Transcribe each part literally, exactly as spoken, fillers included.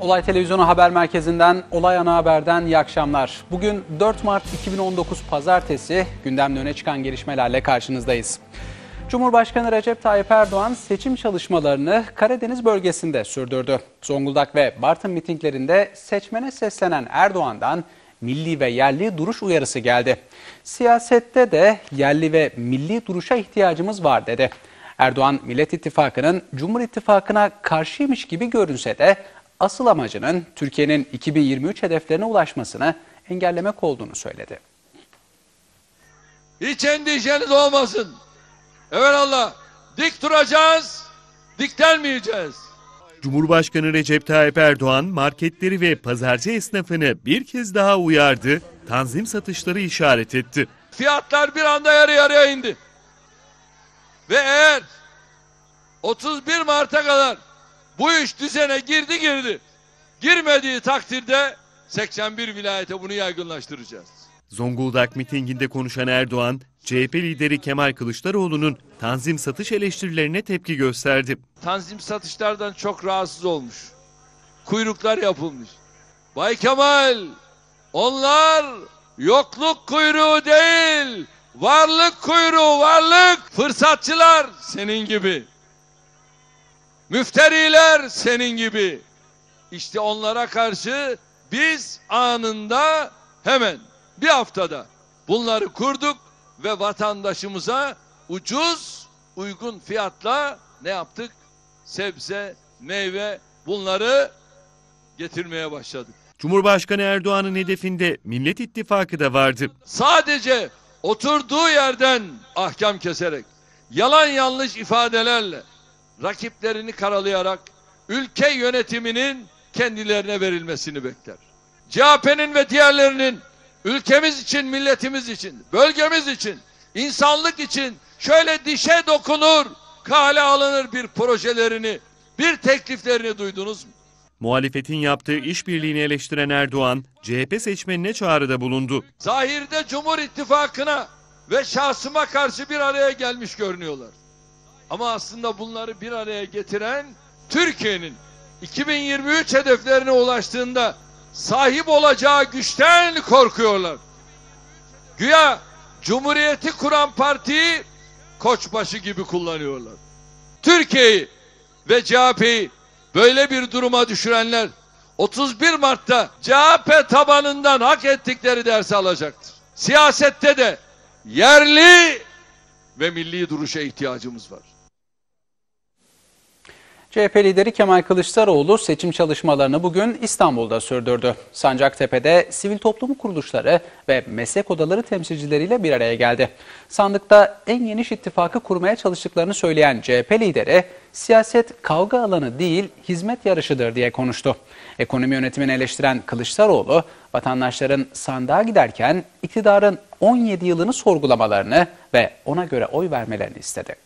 Olay Televizyonu Haber Merkezi'nden, Olay Ana Haber'den iyi akşamlar. Bugün dört Mart iki bin on dokuz Pazartesi, gündemde öne çıkan gelişmelerle karşınızdayız. Cumhurbaşkanı Recep Tayyip Erdoğan seçim çalışmalarını Karadeniz bölgesinde sürdürdü. Zonguldak ve Bartın mitinglerinde seçmene seslenen Erdoğan'dan milli ve yerli duruş uyarısı geldi. Siyasette de yerli ve milli duruşa ihtiyacımız var dedi. Erdoğan, Millet İttifakı'nın Cumhur İttifakı'na karşıymış gibi görünse de asıl amacının Türkiye'nin iki bin yirmi üç hedeflerine ulaşmasını engellemek olduğunu söyledi. Hiç endişeniz olmasın. Evelallah dik duracağız, diklenmeyeceğiz. Cumhurbaşkanı Recep Tayyip Erdoğan marketleri ve pazarcı esnafını bir kez daha uyardı, tanzim satışları işaret etti. Fiyatlar bir anda yarı yarıya indi. Ve eğer otuz bir Mart'a kadar bu iş düzene girdi girdi, girmediği takdirde seksen bir vilayete bunu yaygınlaştıracağız. Zonguldak mitinginde konuşan Erdoğan, C H P lideri Kemal Kılıçdaroğlu'nun tanzim satış eleştirilerine tepki gösterdi. Tanzim satışlardan çok rahatsız olmuş. Kuyruklar yapılmış. Bay Kemal, onlar yokluk kuyruğu değil, varlık kuyruğu, varlık. Fırsatçılar senin gibi. Müfteriler senin gibi. İşte onlara karşı biz anında, hemen bir haftada bunları kurduk ve vatandaşımıza ucuz, uygun fiyatla ne yaptık? Sebze, meyve, bunları getirmeye başladık. Cumhurbaşkanı Erdoğan'ın hedefinde Millet İttifakı da vardı. Sadece oturduğu yerden ahkam keserek, yalan yanlış ifadelerle, rakiplerini karalayarak ülke yönetiminin kendilerine verilmesini bekler. C H P'nin ve diğerlerinin ülkemiz için, milletimiz için, bölgemiz için, insanlık için şöyle dişe dokunur, kale alınır bir projelerini, bir tekliflerini duydunuz mu? Muhalefetin yaptığı işbirliğini eleştiren Erdoğan, C H P seçmenine çağrıda bulundu. Zahirde Cumhur İttifakı'na ve şahsıma karşı bir araya gelmiş görünüyorlar. Ama aslında bunları bir araya getiren Türkiye'nin iki bin yirmi üç hedeflerine ulaştığında sahip olacağı güçten korkuyorlar. Güya Cumhuriyeti kuran partiyi koçbaşı gibi kullanıyorlar. Türkiye'yi ve C H P'yi böyle bir duruma düşürenler otuz bir Mart'ta C H P tabanından hak ettikleri dersi alacaktır. Siyasette de yerli ve milli duruşa ihtiyacımız var. C H P lideri Kemal Kılıçdaroğlu seçim çalışmalarını bugün İstanbul'da sürdürdü. Sancaktepe'de sivil toplum kuruluşları ve meslek odaları temsilcileriyle bir araya geldi. Sandıkta en geniş ittifakı kurmaya çalıştıklarını söyleyen C H P lideri, siyaset kavga alanı değil, hizmet yarışıdır diye konuştu. Ekonomi yönetimini eleştiren Kılıçdaroğlu, vatandaşların sandığa giderken iktidarın on yedi yılını sorgulamalarını ve ona göre oy vermelerini istedi.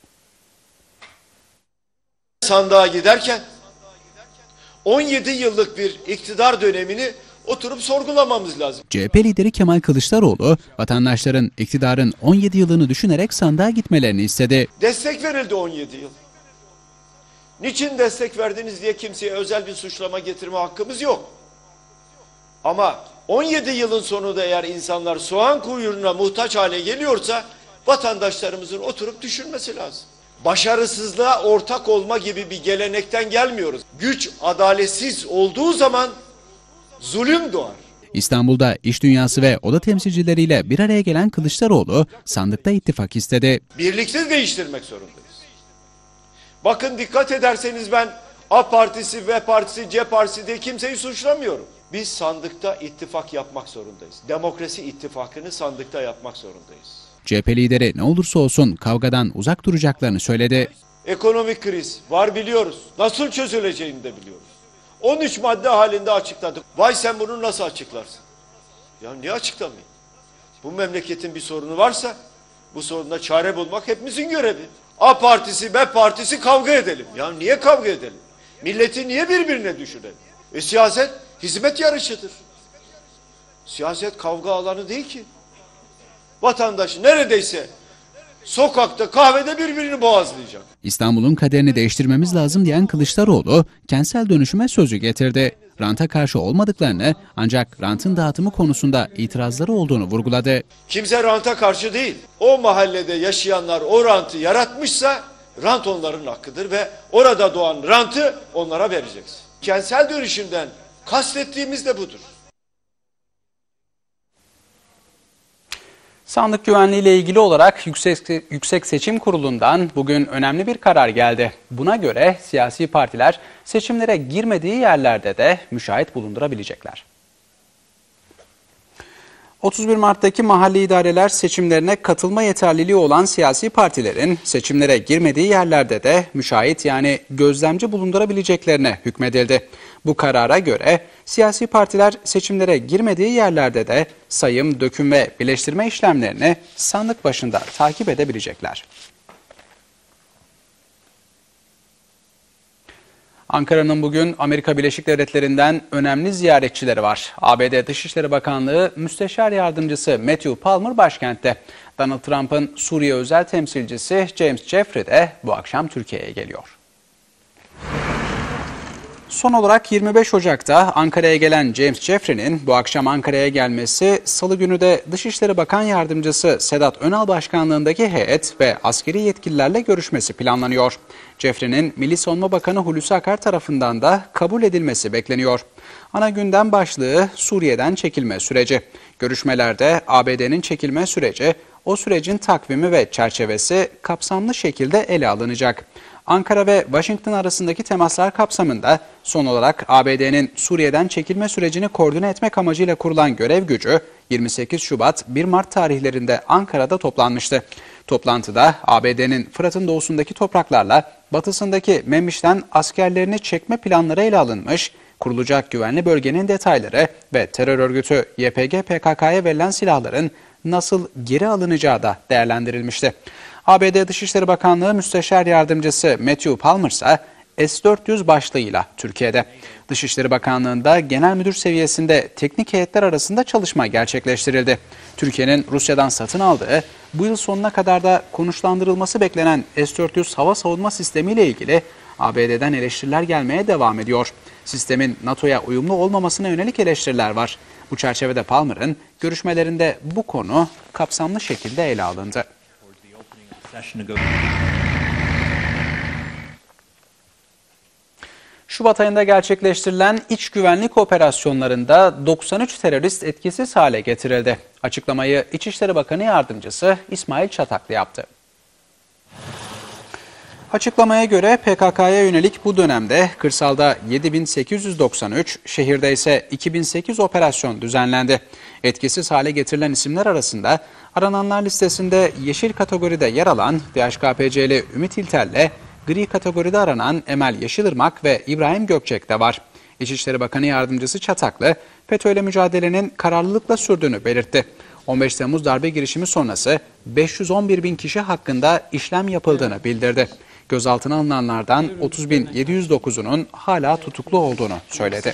Sandığa giderken on yedi yıllık bir iktidar dönemini oturup sorgulamamız lazım. C H P lideri Kemal Kılıçdaroğlu, vatandaşların iktidarın on yedi yılını düşünerek sandığa gitmelerini istedi. Destek verildi on yedi yıl. Niçin destek verdiniz diye kimseye özel bir suçlama getirme hakkımız yok. Ama on yedi yılın sonunda eğer insanlar soğan kuyruğuna muhtaç hale geliyorsa vatandaşlarımızın oturup düşünmesi lazım. Başarısızlığa ortak olma gibi bir gelenekten gelmiyoruz. Güç adaletsiz olduğu zaman zulüm doğar. İstanbul'da iş dünyası ve oda temsilcileriyle bir araya gelen Kılıçdaroğlu sandıkta ittifak istedi. Birlikte değiştirmek zorundayız. Bakın dikkat ederseniz ben A partisi, B partisi, C partisi diye kimseyi suçlamıyorum. Biz sandıkta ittifak yapmak zorundayız. Demokrasi ittifakını sandıkta yapmak zorundayız. C H P lideri ne olursa olsun kavgadan uzak duracaklarını söyledi. Ekonomik kriz var biliyoruz. Nasıl çözüleceğini de biliyoruz. on üç madde halinde açıkladık. Vay sen bunu nasıl açıklarsın? Ya niye açıklamayayım? Bu memleketin bir sorunu varsa bu soruna çare bulmak hepimizin görevi. A partisi, B partisi kavga edelim. Ya niye kavga edelim? Milleti niye birbirine düşürelim? E siyaset hizmet yarışıdır. Siyaset kavga alanı değil ki. Vatandaş neredeyse sokakta, kahvede birbirini boğazlayacak. İstanbul'un kaderini değiştirmemiz lazım diyen Kılıçdaroğlu, kentsel dönüşüme sözü getirdi. Ranta karşı olmadıklarını ancak rantın dağıtımı konusunda itirazları olduğunu vurguladı. Kimse ranta karşı değil. O mahallede yaşayanlar o rantı yaratmışsa rant onların hakkıdır ve orada doğan rantı onlara vereceksin. Kentsel dönüşümden kastettiğimiz de budur. Sandık güvenliği ile ilgili olarak Yüksek, Yüksek Seçim Kurulu'ndan bugün önemli bir karar geldi. Buna göre siyasi partiler seçimlere girmediği yerlerde de müşahit bulundurabilecekler. otuz bir Mart'taki mahalli idareler seçimlerine katılma yeterliliği olan siyasi partilerin seçimlere girmediği yerlerde de müşahit yani gözlemci bulundurabileceklerine hükmedildi. Bu karara göre siyasi partiler seçimlere girmediği yerlerde de sayım, döküm ve birleştirme işlemlerini sandık başında takip edebilecekler. Ankara'nın bugün Amerika Birleşik Devletleri'nden önemli ziyaretçileri var. A B D Dışişleri Bakanlığı Müsteşar Yardımcısı Matthew Palmer başkentte. Donald Trump'ın Suriye özel temsilcisi James Jeffrey de bu akşam Türkiye'ye geliyor. Son olarak yirmi beş Ocak'ta Ankara'ya gelen James Jeffrey'nin bu akşam Ankara'ya gelmesi, Salı günü de Dışişleri Bakan Yardımcısı Sedat Önal başkanlığındaki heyet ve askeri yetkililerle görüşmesi planlanıyor. Jeffrey'nin Milli Savunma Bakanı Hulusi Akar tarafından da kabul edilmesi bekleniyor. Ana gündem başlığı Suriye'den çekilme süreci. Görüşmelerde A B D'nin çekilme süreci, o sürecin takvimi ve çerçevesi kapsamlı şekilde ele alınacak. Ankara ve Washington arasındaki temaslar kapsamında son olarak A B D'nin Suriye'den çekilme sürecini koordine etmek amacıyla kurulan görev gücü yirmi sekiz Şubat bir Mart tarihlerinde Ankara'da toplanmıştı. Toplantıda A B D'nin Fırat'ın doğusundaki topraklarla batısındaki Memiş'ten askerlerini çekme planları ele alınmış, kurulacak güvenli bölgenin detayları ve terör örgütü Y P G P K K'ya verilen silahların nasıl geri alınacağı da değerlendirilmişti. A B D Dışişleri Bakanlığı Müsteşar Yardımcısı Matthew Palmer ise S dört yüz başlığıyla Türkiye'de. Dışişleri Bakanlığı'nda genel müdür seviyesinde teknik heyetler arasında çalışma gerçekleştirildi. Türkiye'nin Rusya'dan satın aldığı, bu yıl sonuna kadar da konuşlandırılması beklenen S dört yüz hava savunma sistemiyle ilgili A B D'den eleştiriler gelmeye devam ediyor. Sistemin NATO'ya uyumlu olmamasına yönelik eleştiriler var. Bu çerçevede Palmer'ın görüşmelerinde bu konu kapsamlı şekilde ele alındı. Şubat ayında gerçekleştirilen iç güvenlik operasyonlarında doksan üç terörist etkisiz hale getirildi. Açıklamayı İçişleri Bakanı Yardımcısı İsmail Çataklı yaptı. Açıklamaya göre P K K'ya yönelik bu dönemde kırsalda yedi bin sekiz yüz doksan üç, şehirde ise iki bin sekiz operasyon düzenlendi. Etkisiz hale getirilen isimler arasında arananlar listesinde yeşil kategoride yer alan D H K P C'li Ümit İlter'le gri kategoride aranan Emel Yeşilırmak ve İbrahim Gökçek de var. İçişleri Bakanı Yardımcısı Çataklı, FETÖ'yle mücadelenin kararlılıkla sürdüğünü belirtti. on beş Temmuz darbe girişimi sonrası beş yüz on bir bin kişi hakkında işlem yapıldığını bildirdi. Gözaltına alınanlardan otuz bin yedi yüz dokuzunun hala tutuklu olduğunu söyledi.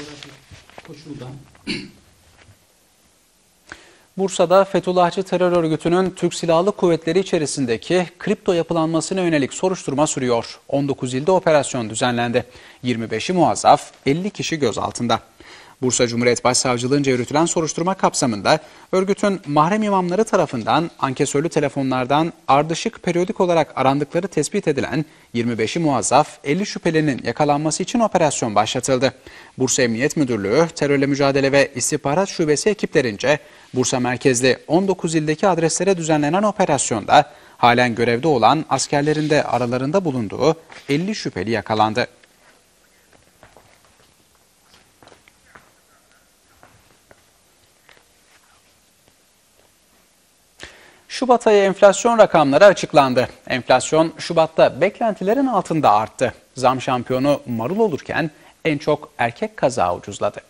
Bursa'da Fethullahçı terör örgütünün Türk Silahlı Kuvvetleri içerisindeki kripto yapılanmasına yönelik soruşturma sürüyor. on dokuz ilde operasyon düzenlendi. yirmi beşi muazzaf, elli kişi gözaltında. Bursa Cumhuriyet Başsavcılığınca yürütülen soruşturma kapsamında örgütün mahrem imamları tarafından ankesörlü telefonlardan ardışık periyodik olarak arandıkları tespit edilen yirmi beşi muazzaf, elli şüphelinin yakalanması için operasyon başlatıldı. Bursa Emniyet Müdürlüğü, Terörle Mücadele ve İstihbarat Şubesi ekiplerince Bursa merkezli on dokuz ildeki adreslere düzenlenen operasyonda halen görevde olan askerlerin de aralarında bulunduğu elli şüpheli yakalandı. Şubat ayı enflasyon rakamları açıklandı. Enflasyon Şubat'ta beklentilerin altında arttı. Zam şampiyonu marul olurken en çok erkek kazağı ucuzladı.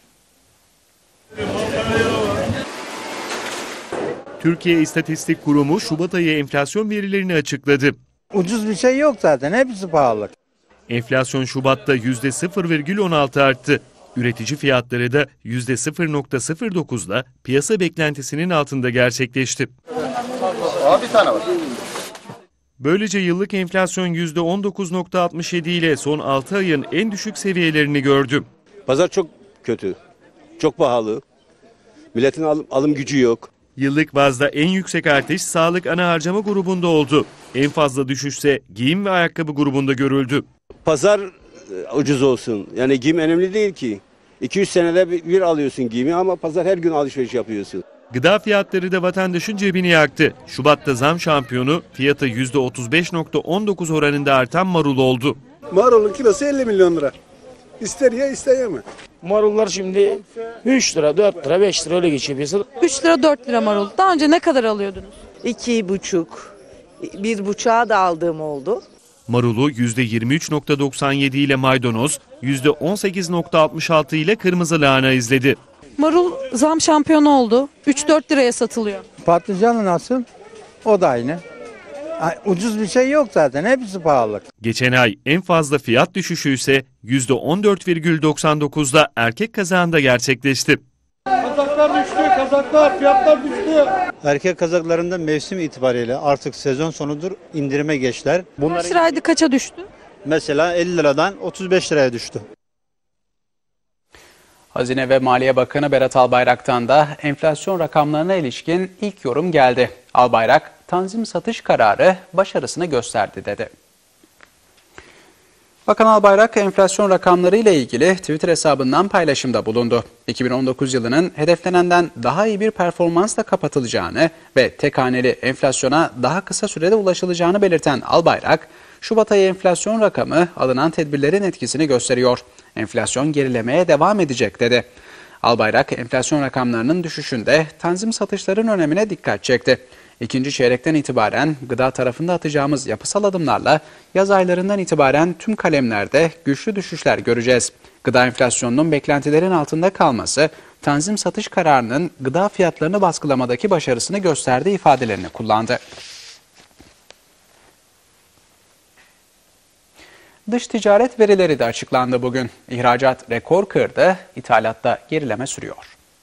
Türkiye İstatistik Kurumu Şubat ayı enflasyon verilerini açıkladı. Ucuz bir şey yok zaten, hepsi pahalı. Enflasyon Şubat'ta yüzde sıfır virgül on altı arttı. Üretici fiyatları da yüzde sıfır virgül sıfır dokuzla piyasa beklentisinin altında gerçekleşti. Aa, bir tane var. Böylece yıllık enflasyon yüzde on dokuz nokta altmış yedi ile son altı ayın en düşük seviyelerini gördü. Pazar çok kötü, çok pahalı. Milletin alım, alım gücü yok. Yıllık bazda en yüksek artış sağlık ana harcama grubunda oldu. En fazla düşüşse giyim ve ayakkabı grubunda görüldü. Pazar e, ucuz olsun. Yani giyim önemli değil ki. iki üç senede bir, bir alıyorsun giyimi ama pazar her gün alışveriş yapıyorsun. Gıda fiyatları da vatandaşın cebini yaktı. Şubat'ta zam şampiyonu fiyatı yüzde otuz beş nokta on dokuz oranında artan marul oldu. Marulun kilosu elli milyon lira. İster ya ister yeme. Marullar şimdi üç lira, dört lira, beş lira öyle geçiyor piyasada. üç lira dört lira marul. Daha önce ne kadar alıyordunuz? iki buçuk, bir buçuğa da aldığım oldu. Marulu yüzde yirmi üç nokta doksan yedi ile maydanoz, yüzde on sekiz nokta altmış altı ile kırmızı lahana izledi. Marul zam şampiyonu oldu. üç dört liraya satılıyor. Patlıcanı nasıl? O da aynı. Ay, ucuz bir şey yok zaten. Hepsi pahalı. Geçen ay en fazla fiyat düşüşü ise yüzde on dört virgül doksan dokuzda erkek kazağında gerçekleşti. Kazaklar düştü, kazaklar, fiyatlar düştü. Erkek kazaklarında mevsim itibariyle artık sezon sonudur, indirime geçler. Kaç liraydı, kaça düştü? Mesela elli liradan otuz beş liraya düştü. Hazine ve Maliye Bakanı Berat Albayrak'tan da enflasyon rakamlarına ilişkin ilk yorum geldi. Albayrak, tanzim satış kararı başarısını gösterdi dedi. Bakan Albayrak enflasyon rakamları ile ilgili Twitter hesabından paylaşımda bulundu. iki bin on dokuz yılının hedeflenenden daha iyi bir performansla kapatılacağını ve tek haneli enflasyona daha kısa sürede ulaşılacağını belirten Albayrak, Şubat ayı enflasyon rakamı alınan tedbirlerin etkisini gösteriyor. Enflasyon gerilemeye devam edecek dedi. Albayrak enflasyon rakamlarının düşüşünde tanzim satışların önemine dikkat çekti. İkinci çeyrekten itibaren gıda tarafında atacağımız yapısal adımlarla yaz aylarından itibaren tüm kalemlerde güçlü düşüşler göreceğiz. Gıda enflasyonunun beklentilerin altında kalması, tanzim satış kararının gıda fiyatlarını baskılamadaki başarısını gösterdiği ifadelerini kullandı. Dış ticaret verileri de açıklandı bugün. İhracat rekor kırdı, ithalatta gerileme sürüyor.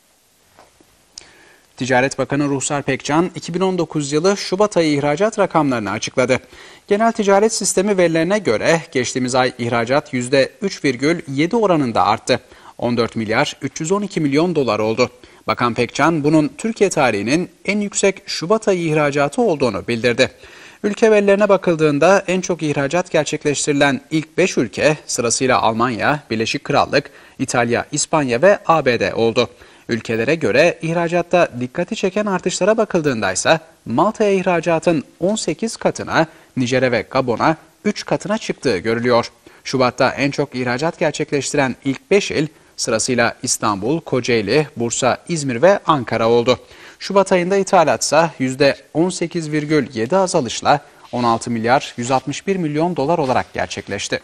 Ticaret Bakanı Ruhsar Pekcan, iki bin on dokuz yılı Şubat ayı ihracat rakamlarını açıkladı. Genel ticaret sistemi verilerine göre geçtiğimiz ay ihracat yüzde üç virgül yedi oranında arttı. on dört milyar üç yüz on iki milyon dolar oldu. Bakan Pekcan, bunun Türkiye tarihinin en yüksek Şubat ayı ihracatı olduğunu bildirdi. Ülke verilerine bakıldığında en çok ihracat gerçekleştirilen ilk beş ülke sırasıyla Almanya, Birleşik Krallık, İtalya, İspanya ve A B D oldu. Ülkelere göre ihracatta dikkati çeken artışlara bakıldığında ise Malta'ya ihracatın on sekiz katına, Nijer'e ve Gabon'a üç katına çıktığı görülüyor. Şubat'ta en çok ihracat gerçekleştiren ilk beş il sırasıyla İstanbul, Kocaeli, Bursa, İzmir ve Ankara oldu. Şubat ayında ithalatsa yüzde on sekiz virgül yedi azalışla on altı milyar yüz altmış bir milyon dolar olarak gerçekleşti.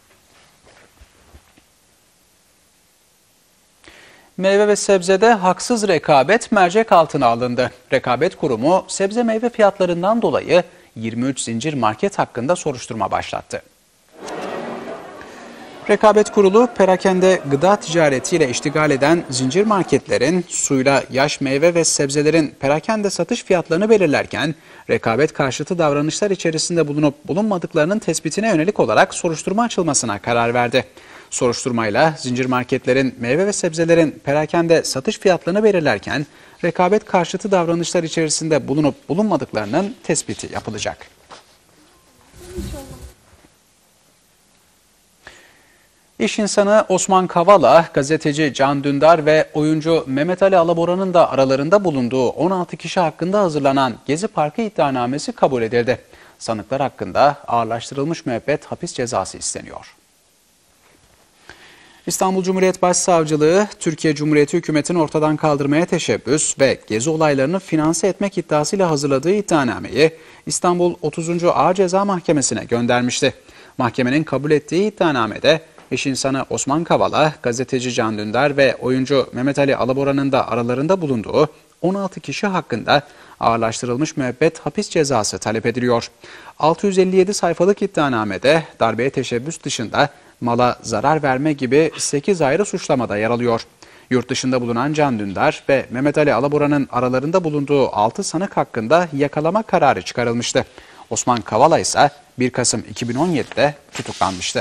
Meyve ve sebzede haksız rekabet mercek altına alındı. Rekabet Kurumu sebze meyve fiyatlarından dolayı yirmi üç zincir market hakkında soruşturma başlattı. Rekabet Kurulu, perakende gıda ticaretiyle iştigal eden zincir marketlerin suyla yaş meyve ve sebzelerin perakende satış fiyatlarını belirlerken rekabet karşıtı davranışlar içerisinde bulunup bulunmadıklarının tespitine yönelik olarak soruşturma açılmasına karar verdi. Soruşturmayla zincir marketlerin meyve ve sebzelerin perakende satış fiyatlarını belirlerken rekabet karşıtı davranışlar içerisinde bulunup bulunmadıklarının tespiti yapılacak. İş insanı Osman Kavala, gazeteci Can Dündar ve oyuncu Mehmet Ali Alabora'nın da aralarında bulunduğu on altı kişi hakkında hazırlanan Gezi Parkı iddianamesi kabul edildi. Sanıklar hakkında ağırlaştırılmış müebbet hapis cezası isteniyor. İstanbul Cumhuriyet Başsavcılığı, Türkiye Cumhuriyeti hükümetini ortadan kaldırmaya teşebbüs ve gezi olaylarını finanse etmek iddiasıyla hazırladığı iddianameyi İstanbul otuzuncu Ağır Ceza Mahkemesi'ne göndermişti. Mahkemenin kabul ettiği iddianamede İş insanı Osman Kavala, gazeteci Can Dündar ve oyuncu Mehmet Ali Alabora'nın da aralarında bulunduğu on altı kişi hakkında ağırlaştırılmış müebbet hapis cezası talep ediliyor. altı yüz elli yedi sayfalık iddianamede darbeye teşebbüs dışında mala zarar verme gibi sekiz ayrı suçlamada yer alıyor. Yurt dışında bulunan Can Dündar ve Mehmet Ali Alabora'nın aralarında bulunduğu altı sanık hakkında yakalama kararı çıkarılmıştı. Osman Kavala ise bir Kasım iki bin on yedi'de tutuklanmıştı.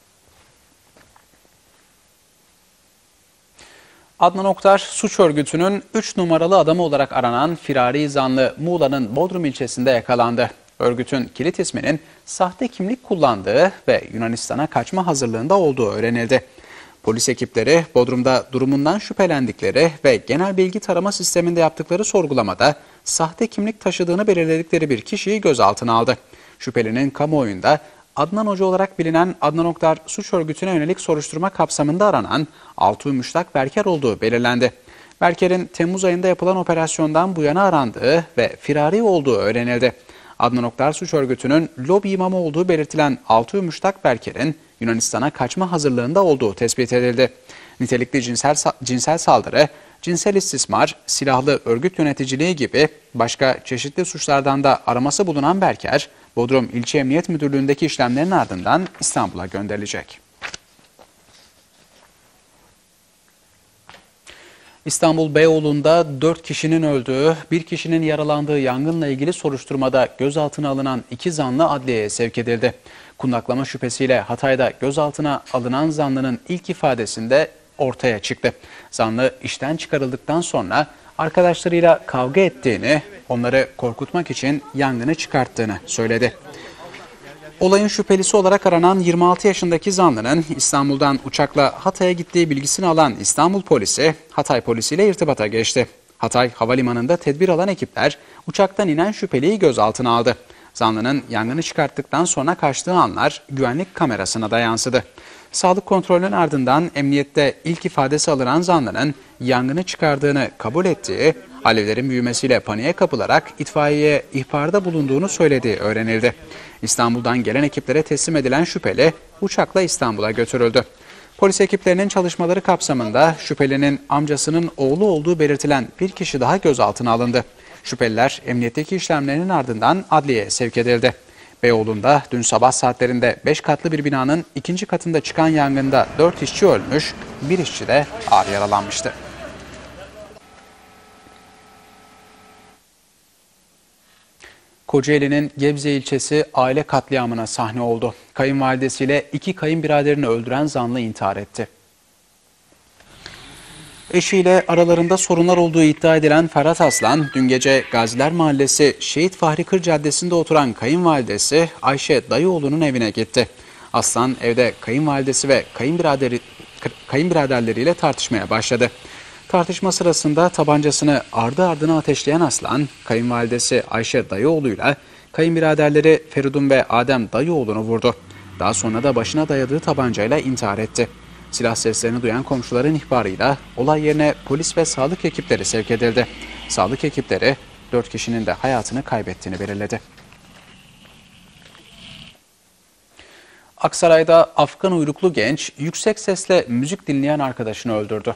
Adnan Oktar suç örgütünün üç numaralı adamı olarak aranan firari zanlı Muğla'nın Bodrum ilçesinde yakalandı. Örgütün kilit isminin sahte kimlik kullandığı ve Yunanistan'a kaçma hazırlığında olduğu öğrenildi. Polis ekipleri Bodrum'da durumundan şüphelendikleri ve genel bilgi tarama sisteminde yaptıkları sorgulamada sahte kimlik taşıdığını belirledikleri bir kişiyi gözaltına aldı. Şüphelinin kamuoyunda Adnan Hoca olarak bilinen Adnan Oktar suç örgütüne yönelik soruşturma kapsamında aranan Altuğ Müştak Berker olduğu belirlendi. Berker'in Temmuz ayında yapılan operasyondan bu yana arandığı ve firari olduğu öğrenildi. Adnan Oktar suç örgütünün lobi imamı olduğu belirtilen Altuğ Müştak Berker'in Yunanistan'a kaçma hazırlığında olduğu tespit edildi. Nitelikli cinsel, cinsel saldırı, cinsel istismar, silahlı örgüt yöneticiliği gibi başka çeşitli suçlardan da araması bulunan Berker, Bodrum İlçe Emniyet Müdürlüğü'ndeki işlemlerin ardından İstanbul'a gönderilecek. İstanbul Beyoğlu'nda dört kişinin öldüğü, bir kişinin yaralandığı yangınla ilgili soruşturmada gözaltına alınan iki zanlı adliyeye sevk edildi. Kundaklama şüphesiyle Hatay'da gözaltına alınan zanlının ilk ifadesinde ortaya çıktı. Zanlı işten çıkarıldıktan sonra arkadaşlarıyla kavga ettiğini, onları korkutmak için yangını çıkarttığını söyledi. Olayın şüphelisi olarak aranan yirmi altı yaşındaki zanlının İstanbul'dan uçakla Hatay'a gittiği bilgisini alan İstanbul polisi, Hatay polisiyle irtibata geçti. Hatay Havalimanı'nda tedbir alan ekipler uçaktan inen şüpheliyi gözaltına aldı. Zanlının yangını çıkarttıktan sonra kaçtığı anlar güvenlik kamerasına da yansıdı. Sağlık kontrolünün ardından emniyette ilk ifadesi alınan zanlının yangını çıkardığını kabul ettiği, alevlerin büyümesiyle paniğe kapılarak itfaiyeye ihbarda bulunduğunu söylediği öğrenildi. İstanbul'dan gelen ekiplere teslim edilen şüpheli uçakla İstanbul'a götürüldü. Polis ekiplerinin çalışmaları kapsamında şüphelinin amcasının oğlu olduğu belirtilen bir kişi daha gözaltına alındı. Şüpheliler emniyetteki işlemlerinin ardından adliyeye sevk edildi. Beyoğlu'nda dün sabah saatlerinde beş katlı bir binanın ikinci katında çıkan yangında dört işçi ölmüş, bir işçi de ağır yaralanmıştı. Kocaeli'nin Gebze ilçesi aile katliamına sahne oldu. Kayınvalidesiyle iki kayınbiraderini öldüren zanlı intihar etti. Eşiyle aralarında sorunlar olduğu iddia edilen Ferhat Aslan, dün gece Gaziler Mahallesi Şehit Fahri Kır Caddesi'nde oturan kayınvalidesi Ayşe Dayıoğlu'nun evine gitti. Aslan evde kayınvalidesi ve kayınbiraderi, kayınbiraderleriyle tartışmaya başladı. Tartışma sırasında tabancasını ardı ardına ateşleyen Aslan, kayınvalidesi Ayşe Dayıoğlu'yla kayınbiraderleri Feridun ve Adem Dayıoğlu'nu vurdu. Daha sonra da başına dayadığı tabancayla intihar etti. Silah seslerini duyan komşuların ihbarıyla olay yerine polis ve sağlık ekipleri sevk edildi. Sağlık ekipleri dört kişinin de hayatını kaybettiğini belirledi. Aksaray'da Afgan uyruklu genç yüksek sesle müzik dinleyen arkadaşını öldürdü.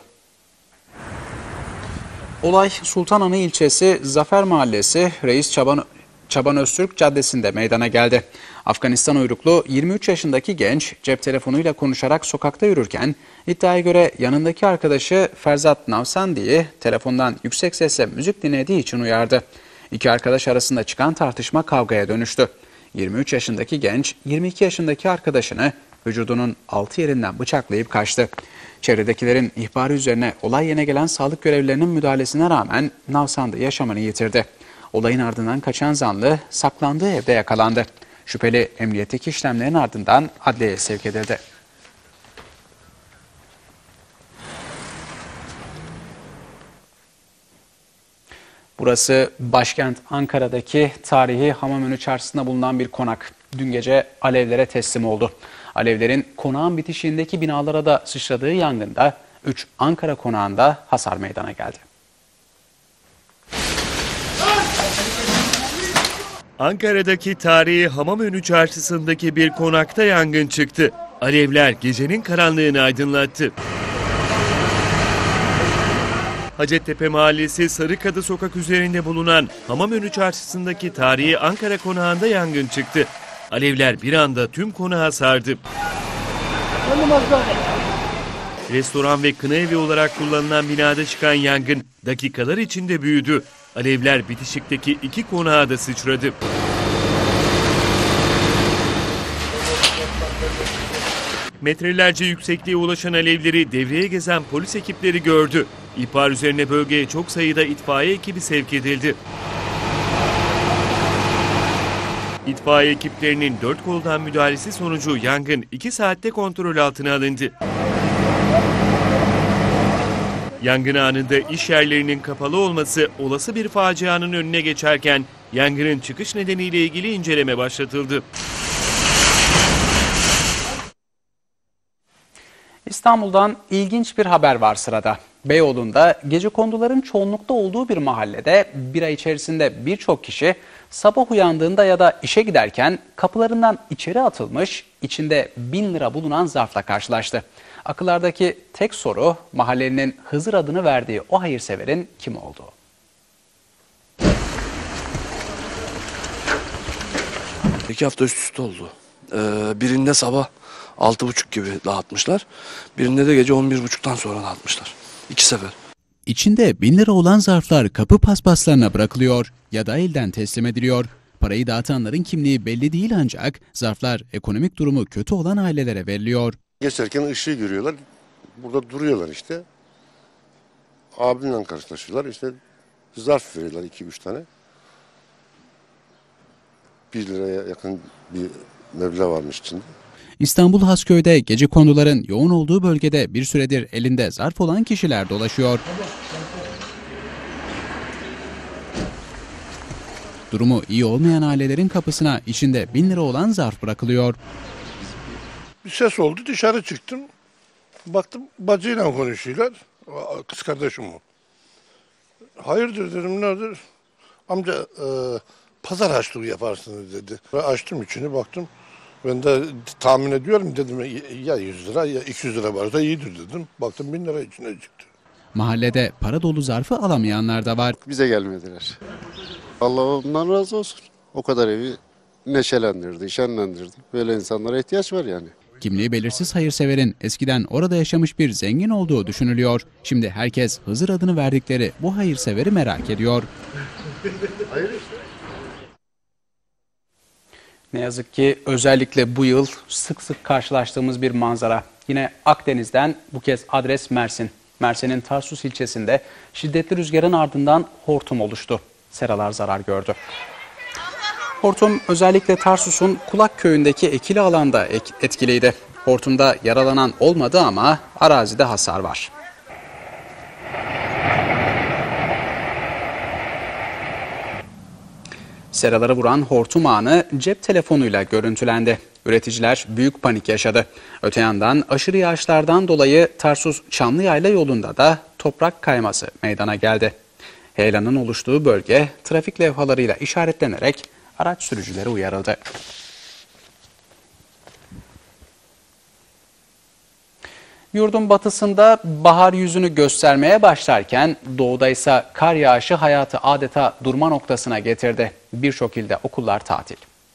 Olay Sultanhanı ilçesi Zafer Mahallesi Reis Çaban, Çaban Öztürk Caddesi'nde meydana geldi. Afganistan uyruklu yirmi üç yaşındaki genç cep telefonuyla konuşarak sokakta yürürken iddiaya göre yanındaki arkadaşı Ferzat Navsandi'yi telefondan yüksek sesle müzik dinlediği için uyardı. İki arkadaş arasında çıkan tartışma kavgaya dönüştü. yirmi üç yaşındaki genç yirmi iki yaşındaki arkadaşını vücudunun altı yerinden bıçaklayıp kaçtı. Çevredekilerin ihbarı üzerine olay yerine gelen sağlık görevlilerinin müdahalesine rağmen Navsandi yaşamını yitirdi. Olayın ardından kaçan zanlı saklandığı evde yakalandı. Şüpheli emniyetteki işlemlerin ardından adliyeye sevk edildi. Burası başkent Ankara'daki tarihi Hamamönü Çarşısı'nda bulunan bir konak. Dün gece alevlere teslim oldu. Alevlerin konağın bitişiğindeki binalara da sıçradığı yangında üç Ankara konağında hasar meydana geldi. Ankara'daki tarihi Hamamönü Çarşısı'ndaki bir konakta yangın çıktı. Alevler gecenin karanlığını aydınlattı. Hacettepe Mahallesi Sarıkadı Sokak üzerinde bulunan Hamamönü Çarşısı'ndaki tarihi Ankara konağında yangın çıktı. Alevler bir anda tüm konağı sardı. Restoran ve kına evi olarak kullanılan binada çıkan yangın dakikalar içinde büyüdü. Alevler bitişikteki iki konağa da sıçradı. Metrelerce yüksekliğe ulaşan alevleri devreye gezen polis ekipleri gördü. İhbar üzerine bölgeye çok sayıda itfaiye ekibi sevk edildi. İtfaiye ekiplerinin dört koldan müdahalesi sonucu yangın iki saatte kontrol altına alındı. Yangın anında iş yerlerinin kapalı olması olası bir facianın önüne geçerken yangının çıkış nedeniyle ilgili inceleme başlatıldı. İstanbul'dan ilginç bir haber var sırada. Beyoğlu'nda gecekonduların çoğunlukta olduğu bir mahallede bir ay içerisinde birçok kişi sabah uyandığında ya da işe giderken kapılarından içeri atılmış, içinde bin lira bulunan zarfla karşılaştı. Akıllardaki tek soru mahallenin Hızır adını verdiği o hayırseverin kim olduğu. İki hafta üst üste oldu. Ee, birinde sabah altı buçuk gibi dağıtmışlar. Birinde de gece on bir buçuktan sonra dağıtmışlar. İki sefer. İçinde bin lira olan zarflar kapı paspaslarına bırakılıyor ya da elden teslim ediliyor. Parayı dağıtanların kimliği belli değil ancak zarflar ekonomik durumu kötü olan ailelere veriliyor. Geçerken ışığı görüyorlar. Burada duruyorlar işte. Abimle karşılaşıyorlar. İşte zarf veriyorlar iki üç tane. bir liraya yakın bir meblağ varmış içinde. İstanbul Hasköy'de gecekonduların yoğun olduğu bölgede bir süredir elinde zarf olan kişiler dolaşıyor. Durumu iyi olmayan ailelerin kapısına içinde bin lira olan zarf bırakılıyor. Bir ses oldu, dışarı çıktım. Baktım bacıyla konuşuyorlar. Kız kardeşim o. Hayırdır dedim, nedir? Amca e, pazar harçlığı yaparsınız dedi. Ve açtım içini, baktım. Ben de tahmin ediyorum dedim ya yüz lira ya iki yüz lira varsa iyidir dedim. Baktım bin lira içine çıktı. Mahallede para dolu zarfı alamayanlar da var. Bize gelmediler. Allah ondan razı olsun. O kadar evi neşelendirdi, şenlendirdi. Böyle insanlara ihtiyaç var yani. Kimliği belirsiz hayırseverin eskiden orada yaşamış bir zengin olduğu düşünülüyor. Şimdi herkes Hızır adını verdikleri bu hayırseveri merak ediyor. Hayır işte. Ne yazık ki özellikle bu yıl sık sık karşılaştığımız bir manzara. Yine Akdeniz'den bu kez adres Mersin. Mersin'in Tarsus ilçesinde şiddetli rüzgarın ardından hortum oluştu. Seralar zarar gördü. Hortum özellikle Tarsus'un Kulak köyündeki ekili alanda etkiliydi. Hortumda yaralanan olmadı ama arazide hasar var. Seralara vuran hortum anı cep telefonuyla görüntülendi. Üreticiler büyük panik yaşadı. Öte yandan aşırı yağışlardan dolayı Tarsus-Çamlıyayla yolunda da toprak kayması meydana geldi. Heyelanın oluştuğu bölge trafik levhalarıyla işaretlenerek araç sürücüleri uyarıldı. Yurdun batısında bahar yüzünü göstermeye başlarken doğuda ise kar yağışı hayatı adeta durma noktasına getirdi. Birçok ilde okullar tatil.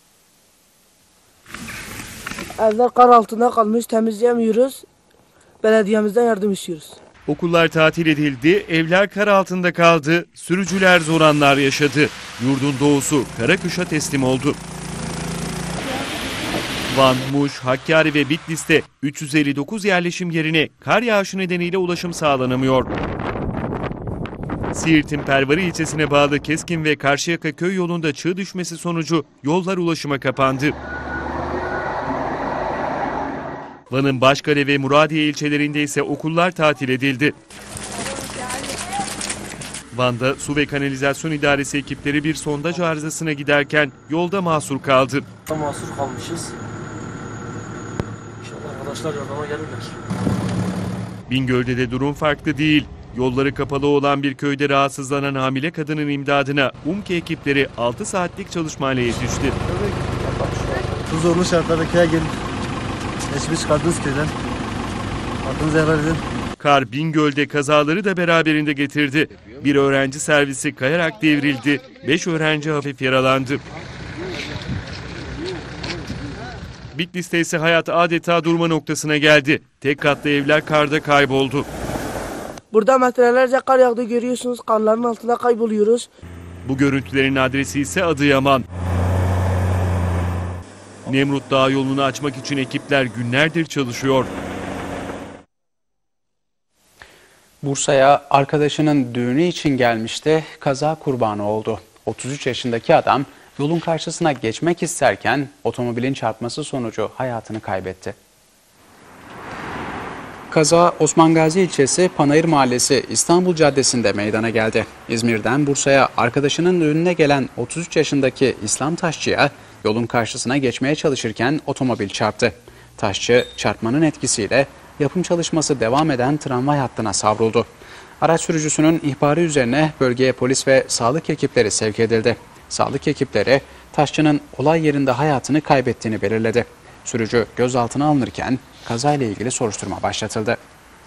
Evler kar altında kalmış, temizleyemiyoruz. Belediyemizden yardım istiyoruz. Okullar tatil edildi, evler kar altında kaldı, sürücüler zor anlar yaşadı. Yurdun doğusu kara kışa teslim oldu. Van, Muş, Hakkari ve Bitlis'te üç yüz elli dokuz yerleşim yerine kar yağışı nedeniyle ulaşım sağlanamıyor. Siirt'in Pervari ilçesine bağlı Keskin ve Karşıyaka köy yolunda çığ düşmesi sonucu yollar ulaşıma kapandı. Van'ın Başkale ve Muradiye ilçelerinde ise okullar tatil edildi. Van'da Su ve Kanalizasyon İdaresi ekipleri bir sondaj arızasına giderken yolda mahsur kaldı. Mahsur kalmışız. İnşallah arkadaşlar yardıma gelirler. Bingöl'de de durum farklı değil. Yolları kapalı olan bir köyde rahatsızlanan hamile kadının imdadına UMKE ekipleri altı saatlik çalışmayla yetişti. Bu zorlu şartlarda köye gelip eşimi çıkardınız köyden. Aklınıza helal edin. Kar Bingöl'de kazaları da beraberinde getirdi. Bir öğrenci servisi kayarak devrildi. Beş öğrenci hafif yaralandı. Bitlis'te ise hayat adeta durma noktasına geldi. Tek katlı evler karda kayboldu. Burada metrelerce kar yağdı, görüyorsunuz. Karların altında kayboluyoruz. Bu görüntülerin adresi ise Adıyaman. Nemrut Dağı yolunu açmak için ekipler günlerdir çalışıyor. Bursa'ya arkadaşının düğünü için gelmişti, kaza kurbanı oldu. otuz üç yaşındaki adam yolun karşısına geçmek isterken otomobilin çarpması sonucu hayatını kaybetti. Kaza Osman Gazi ilçesi Panayır Mahallesi İstanbul Caddesi'nde meydana geldi. İzmir'den Bursa'ya arkadaşının düğününe gelen otuz üç yaşındaki İslam Taşçı'ya yolun karşısına geçmeye çalışırken otomobil çarptı. Taşçı çarpmanın etkisiyle yapım çalışması devam eden tramvay hattına savruldu. Araç sürücüsünün ihbarı üzerine bölgeye polis ve sağlık ekipleri sevk edildi. Sağlık ekipleri Taşçı'nın olay yerinde hayatını kaybettiğini belirledi. Sürücü gözaltına alınırken kazayla ilgili soruşturma başlatıldı.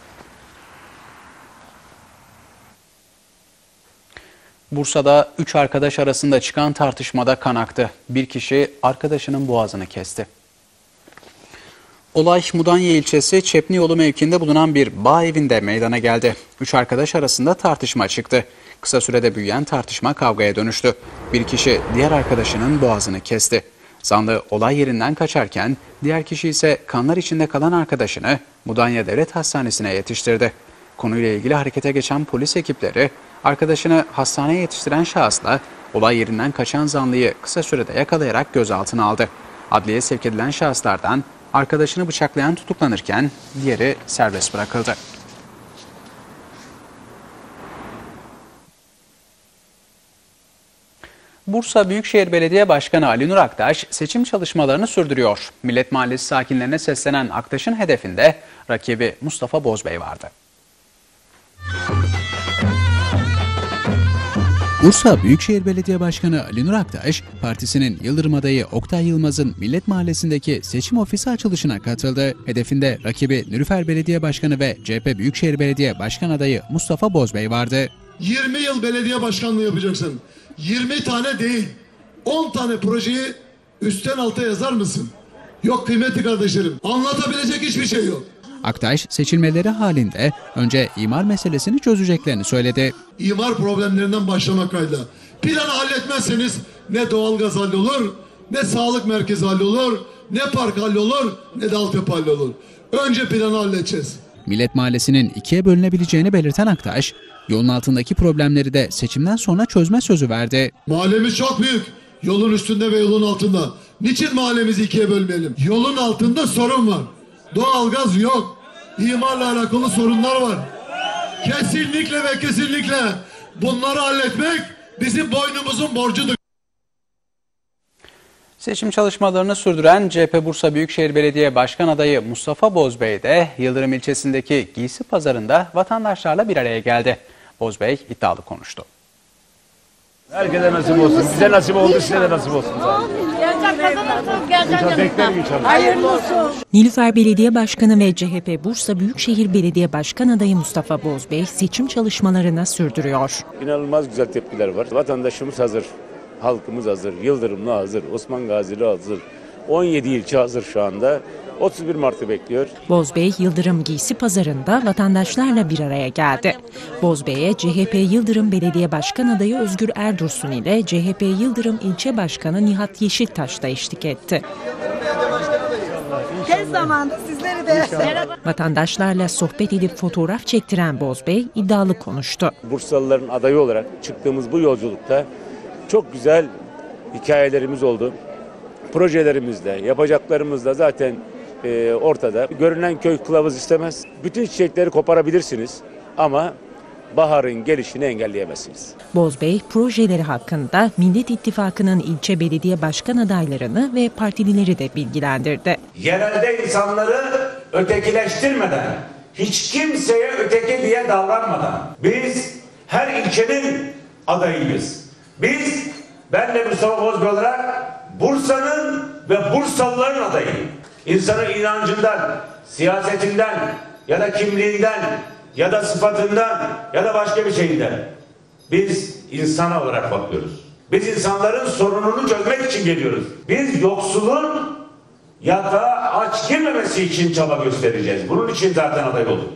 Bursa'da üç arkadaş arasında çıkan tartışmada kan aktı. Bir kişi arkadaşının boğazını kesti. Olay Mudanya ilçesi Çepniyolu mevkiinde bulunan bir bağ evinde meydana geldi. Üç arkadaş arasında tartışma çıktı. Kısa sürede büyüyen tartışma kavgaya dönüştü. Bir kişi diğer arkadaşının boğazını kesti. Zanlı olay yerinden kaçarken diğer kişi ise kanlar içinde kalan arkadaşını Mudanya Devlet Hastanesi'ne yetiştirdi. Konuyla ilgili harekete geçen polis ekipleri arkadaşını hastaneye yetiştiren şahısla olay yerinden kaçan zanlıyı kısa sürede yakalayarak gözaltına aldı. Adliyeye sevk edilen şahıslardan arkadaşını bıçaklayan tutuklanırken diğeri serbest bırakıldı. Bursa Büyükşehir Belediye Başkanı Ali Nur Aktaş seçim çalışmalarını sürdürüyor. Millet Mahallesi sakinlerine seslenen Aktaş'ın hedefinde rakibi Mustafa Bozbey vardı. Bursa Büyükşehir Belediye Başkanı Ali Nur Aktaş, partisinin Yıldırım adayı Oktay Yılmaz'ın Millet Mahallesi'ndeki seçim ofisi açılışına katıldı. Hedefinde rakibi Nilüfer Belediye Başkanı ve C H P Büyükşehir Belediye Başkan adayı Mustafa Bozbey vardı. yirmi yıl belediye başkanlığı yapacaksın. yirmi tane değil, on tane projeyi üstten alta yazar mısın? Yok kıymetli kardeşlerim, anlatabilecek hiçbir şey yok. Aktaş seçilmeleri halinde önce imar meselesini çözeceklerini söyledi. İmar problemlerinden başlamak kaydıyla. Planı halletmezseniz ne doğalgaz hallolur, ne sağlık merkezi hallolur, ne park hallolur, ne de altyapı hallolur. Önce planı halledeceğiz. Millet Mahallesi'nin ikiye bölünebileceğini belirten Aktaş, yolun altındaki problemleri de seçimden sonra çözme sözü verdi. Mahallemiz çok büyük. Yolun üstünde ve yolun altında. Niçin mahallemizi ikiye bölmeyelim? Yolun altında sorun var. Doğalgaz yok. İmarla alakalı sorunlar var. Kesinlikle ve kesinlikle bunları halletmek bizim boynumuzun borcudur. Seçim çalışmalarını sürdüren C H P Bursa Büyükşehir Belediye Başkan adayı Mustafa Bozbey de Yıldırım ilçesindeki giysi pazarında vatandaşlarla bir araya geldi. Bozbey iddialı konuştu. Herkese nasip olsun. Bize nasip oldu, size de nasip olsun. Hayırlı olsun. Nilüfer Belediye Başkanı ve C H P Bursa Büyükşehir Belediye Başkan adayı Mustafa Bozbey seçim çalışmalarına sürdürüyor. İnanılmaz güzel tepkiler var. Vatandaşımız hazır, halkımız hazır, Yıldırımlı hazır, Osman Gazi'li hazır. on yedi ilçe hazır şu anda. otuz bir Mart'ı bekliyor. Bozbey, Yıldırım Giysi Pazarı'nda vatandaşlarla bir araya geldi. Bozbey'e C H P Yıldırım Belediye Başkan adayı Özgür Erdursun ile C H P Yıldırım İlçe Başkanı Nihat Yeşiltaş da eşlik etti. Tez zamanda sizleri de. Vatandaşlarla sohbet edip fotoğraf çektiren Bozbey iddialı konuştu. Bursalıların adayı olarak çıktığımız bu yolculukta çok güzel hikayelerimiz oldu. Projelerimizde, yapacaklarımızda zaten e, ortada. Görünen köy kılavuz istemez. Bütün çiçekleri koparabilirsiniz ama baharın gelişini engelleyemezsiniz. Bozbey, projeleri hakkında Millet İttifakı'nın ilçe belediye başkan adaylarını ve partilileri de bilgilendirdi. Yerelde insanları ötekileştirmeden, hiç kimseye öteki diye davranmadan biz her ilçenin adayıyız. Biz, ben de Mustafa Bozbey olarak Bursa'nın ve Bursalıların adayıyım. İnsanın inancından, siyasetinden ya da kimliğinden ya da sıfatından ya da başka bir şeyinden biz insan olarak bakıyoruz. Biz insanların sorununu çözmek için geliyoruz. Biz yoksulun yatağa aç girmemesi için çaba göstereceğiz. Bunun için zaten aday olduk.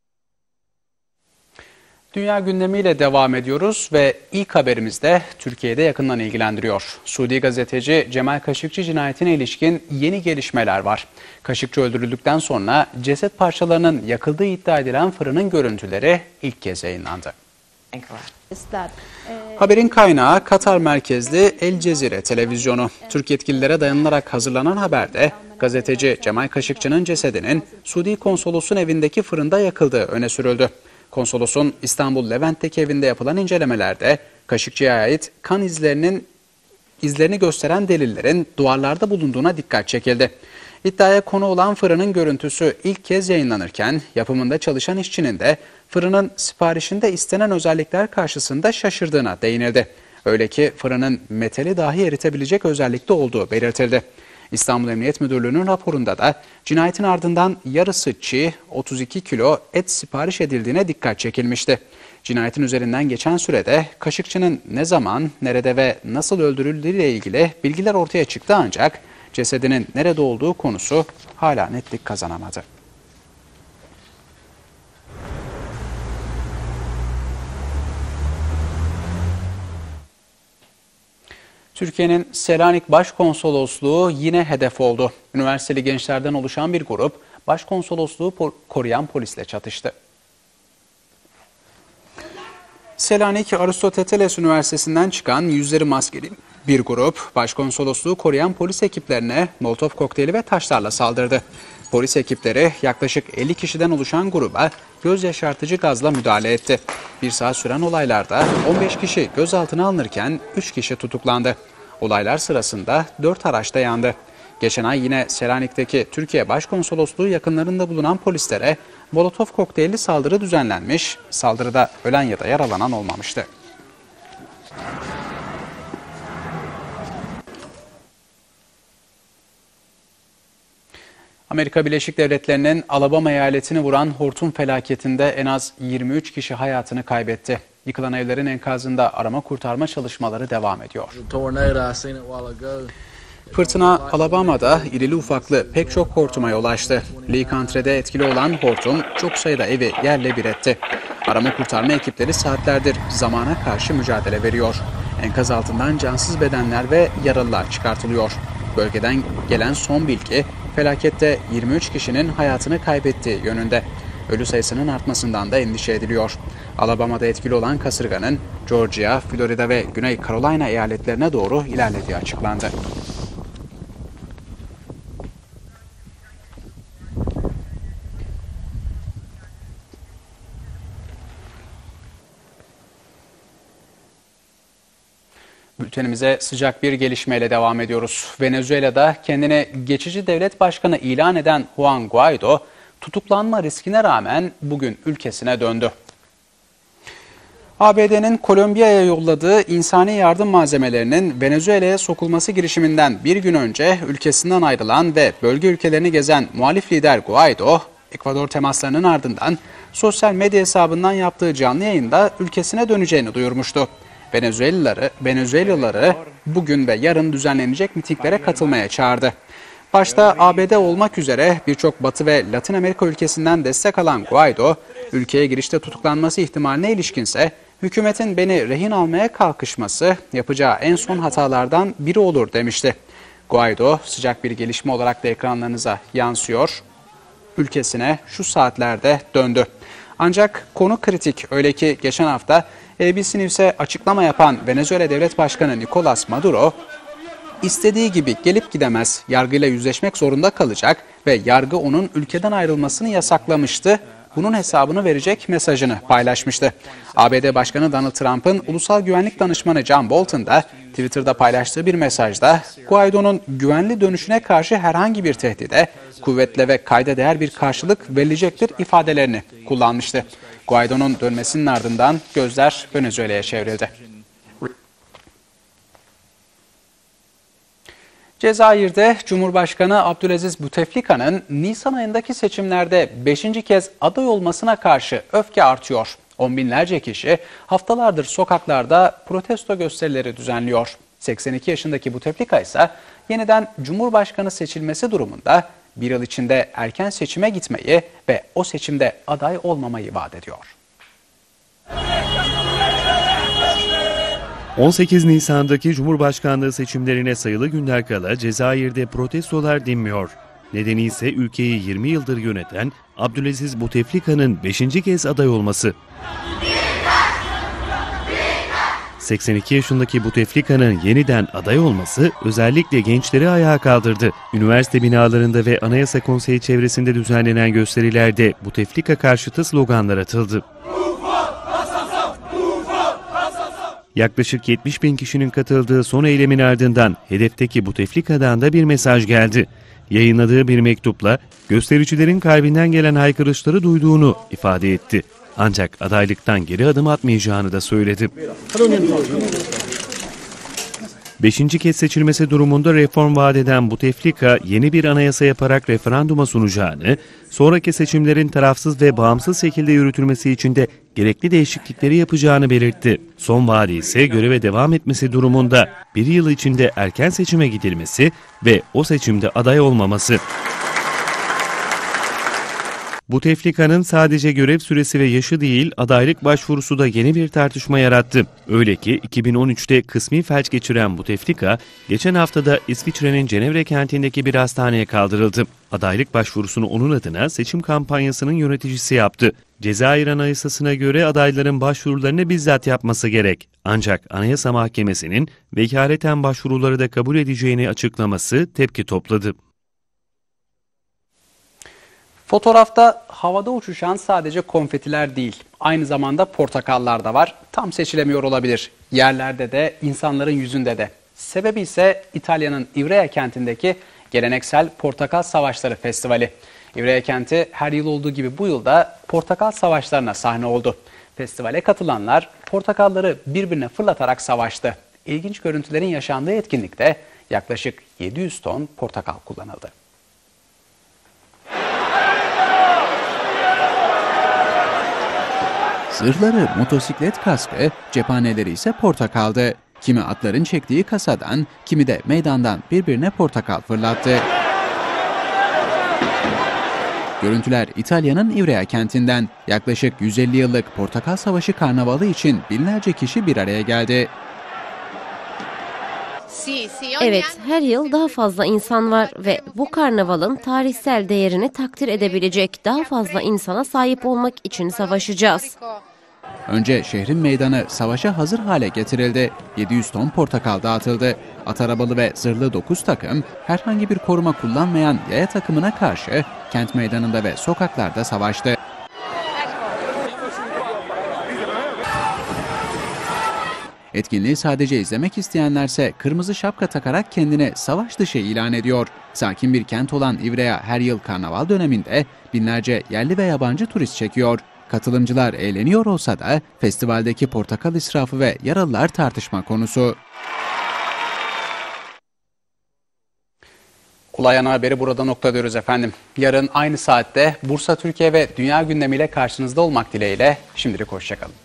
Dünya gündemiyle devam ediyoruz ve ilk haberimiz de Türkiye'de yakından ilgilendiriyor. Suudi gazeteci Cemal Kaşıkçı cinayetine ilişkin yeni gelişmeler var. Kaşıkçı öldürüldükten sonra ceset parçalarının yakıldığı iddia edilen fırının görüntüleri ilk kez yayınlandı. Haberin kaynağı Katar merkezli El Cezire televizyonu. Türk yetkililere dayanılarak hazırlanan haberde gazeteci Cemal Kaşıkçı'nın cesedinin Suudi konsolosun evindeki fırında yakıldığı öne sürüldü. Konsolosun İstanbul Levent'teki evinde yapılan incelemelerde Kaşıkçı'ya ait kan izlerinin izlerini gösteren delillerin duvarlarda bulunduğuna dikkat çekildi. İddiaya konu olan fırının görüntüsü ilk kez yayınlanırken yapımında çalışan işçinin de fırının siparişinde istenen özellikler karşısında şaşırdığına değinildi. Öyle ki fırının metali dahi eritebilecek özellikte olduğu belirtildi. İstanbul Emniyet Müdürlüğü'nün raporunda da cinayetin ardından yarısı çiğ otuz iki kilo et sipariş edildiğine dikkat çekilmişti. Cinayetin üzerinden geçen sürede Kaşıkçı'nın ne zaman, nerede ve nasıl öldürüldüğüyle ilgili bilgiler ortaya çıktı ancak cesedinin nerede olduğu konusu hala netlik kazanamadı. Türkiye'nin Selanik Başkonsolosluğu yine hedef oldu. Üniversiteli gençlerden oluşan bir grup Başkonsolosluğu koruyan polisle çatıştı. Selanik Aristoteles Üniversitesi'nden çıkan yüzleri maskeli bir grup Başkonsolosluğu koruyan polis ekiplerine Molotov kokteyli ve taşlarla saldırdı. Polis ekipleri yaklaşık elli kişiden oluşan gruba göz yaşartıcı gazla müdahale etti. Bir saat süren olaylarda on beş kişi gözaltına alınırken üç kişi tutuklandı. Olaylar sırasında dört araç da yandı. Geçen ay yine Selanik'teki Türkiye Başkonsolosluğu yakınlarında bulunan polislere Molotov kokteylli saldırı düzenlenmiş, saldırıda ölen ya da yaralanan olmamıştı. Amerika Birleşik Devletleri'nin Alabama eyaletini vuran hortum felaketinde en az yirmi üç kişi hayatını kaybetti. Yıkılan evlerin enkazında arama kurtarma çalışmaları devam ediyor. Fırtına Alabama'da irili ufaklı pek çok hortuma yol açtı. Lee Country'de etkili olan hortum çok sayıda evi yerle bir etti. Arama kurtarma ekipleri saatlerdir zamana karşı mücadele veriyor. Enkaz altından cansız bedenler ve yaralılar çıkartılıyor. Bölgeden gelen son bilgi felakette yirmi üç kişinin hayatını kaybettiği yönünde. Ölü sayısının artmasından da endişe ediliyor. Alabama'da etkili olan kasırganın Georgia, Florida ve Güney Carolina eyaletlerine doğru ilerlediği açıklandı. Bültenimize sıcak bir gelişmeyle devam ediyoruz. Venezuela'da kendini geçici devlet başkanı ilan eden Juan Guaido, tutuklanma riskine rağmen bugün ülkesine döndü. A B D'nin Kolombiya'ya yolladığı insani yardım malzemelerinin Venezuela'ya sokulması girişiminden bir gün önce ülkesinden ayrılan ve bölge ülkelerini gezen muhalif lider Guaido, Ekvador temaslarının ardından sosyal medya hesabından yaptığı canlı yayında ülkesine döneceğini duyurmuştu. Venezuelalıları, Venezuelalıları bugün ve yarın düzenlenecek mitinglere katılmaya çağırdı. Başta A B D olmak üzere birçok Batı ve Latin Amerika ülkesinden destek alan Guaido, ülkeye girişte tutuklanması ihtimaline ilişkinse hükümetin beni rehin almaya kalkışması yapacağı en son hatalardan biri olur demişti. Guaido sıcak bir gelişme olarak da ekranlarınıza yansıyor. Ülkesine şu saatlerde döndü. Ancak konu kritik, öyle ki geçen hafta A B C News'e açıklama yapan Venezuela Devlet Başkanı Nicolas Maduro, istediği gibi gelip gidemez, yargıyla yüzleşmek zorunda kalacak ve yargı onun ülkeden ayrılmasını yasaklamıştı. Bunun hesabını verecek mesajını paylaşmıştı. A B D Başkanı Donald Trump'ın Ulusal Güvenlik Danışmanı John Bolton da Twitter'da paylaştığı bir mesajda Guaido'nun güvenli dönüşüne karşı herhangi bir tehdide kuvvetle ve kayda değer bir karşılık verilecektir ifadelerini kullanmıştı. Guaido'nun dönmesinin ardından gözler Venezuela'ya çevrildi. Cezayir'de Cumhurbaşkanı Abdülaziz Bouteflika'nın Nisan ayındaki seçimlerde beşinci kez aday olmasına karşı öfke artıyor. On binlerce kişi haftalardır sokaklarda protesto gösterileri düzenliyor. seksen iki yaşındaki Buteflika ise yeniden Cumhurbaşkanı seçilmesi durumunda bir yıl içinde erken seçime gitmeyi ve o seçimde aday olmamayı vaat ediyor. on sekiz Nisan'daki Cumhurbaşkanlığı seçimlerine sayılı günler kala Cezayir'de protestolar dinmiyor. Nedeni ise ülkeyi yirmi yıldır yöneten Abdülaziz Buteflika'nın beşinci kez aday olması. seksen iki yaşındaki Buteflika'nın yeniden aday olması özellikle gençleri ayağa kaldırdı. Üniversite binalarında ve Anayasa Konseyi çevresinde düzenlenen gösterilerde Buteflika karşıtı sloganlar atıldı. Yaklaşık yetmiş bin kişinin katıldığı son eylemin ardından hedefteki Buteflika'dan da bir mesaj geldi. Yayınladığı bir mektupla göstericilerin kalbinden gelen haykırışları duyduğunu ifade etti. Ancak adaylıktan geri adım atmayacağını da söyledi. Beşinci kez seçilmesi durumunda reform vaat eden Buteflika yeni bir anayasa yaparak referanduma sunacağını, sonraki seçimlerin tarafsız ve bağımsız şekilde yürütülmesi için de gerekli değişiklikleri yapacağını belirtti. Son vaadi ise göreve devam etmesi durumunda bir yıl içinde erken seçime gidilmesi ve o seçimde aday olmaması. Buteflika'nın sadece görev süresi ve yaşı değil, adaylık başvurusu da yeni bir tartışma yarattı. Öyle ki iki bin on üçte kısmi felç geçiren Buteflika, geçen haftada İsviçre'nin Cenevre kentindeki bir hastaneye kaldırıldı. Adaylık başvurusunu onun adına seçim kampanyasının yöneticisi yaptı. Cezayir Anayasası'na göre adayların başvurularını bizzat yapması gerek. Ancak Anayasa Mahkemesi'nin vekaleten başvuruları da kabul edeceğini açıklaması tepki topladı. Fotoğrafta havada uçuşan sadece konfetiler değil, aynı zamanda portakallar da var. Tam seçilemiyor olabilir. Yerlerde de, insanların yüzünde de. Sebebi ise İtalya'nın Ivrea kentindeki geleneksel Portakal Savaşları Festivali. Ivrea kenti her yıl olduğu gibi bu yılda portakal savaşlarına sahne oldu. Festivale katılanlar portakalları birbirine fırlatarak savaştı. İlginç görüntülerin yaşandığı etkinlikte yaklaşık yedi yüz ton portakal kullanıldı. Zırhları motosiklet kaskı, cephaneleri ise portakaldı. Kimi atların çektiği kasadan, kimi de meydandan birbirine portakal fırlattı. Görüntüler İtalya'nın Ivrea kentinden. Yaklaşık yüz elli yıllık Portakal Savaşı Karnavalı için binlerce kişi bir araya geldi. Evet, her yıl daha fazla insan var ve bu karnavalın tarihsel değerini takdir edebilecek daha fazla insana sahip olmak için savaşacağız. Önce şehrin meydanı savaşa hazır hale getirildi. yedi yüz ton portakal dağıtıldı. At arabalı ve zırhlı dokuz takım herhangi bir koruma kullanmayan yaya takımına karşı kent meydanında ve sokaklarda savaştı. Etkinliği sadece izlemek isteyenlerse kırmızı şapka takarak kendini savaş dışı ilan ediyor. Sakin bir kent olan Ivrea her yıl karnaval döneminde binlerce yerli ve yabancı turist çekiyor. Katılımcılar eğleniyor olsa da festivaldeki portakal israfı ve yaralılar tartışma konusu. Olay ana haberi burada noktalıyoruz efendim. Yarın aynı saatte Bursa, Türkiye ve dünya gündemiyle karşınızda olmak dileğiyle şimdilik hoşçakalın.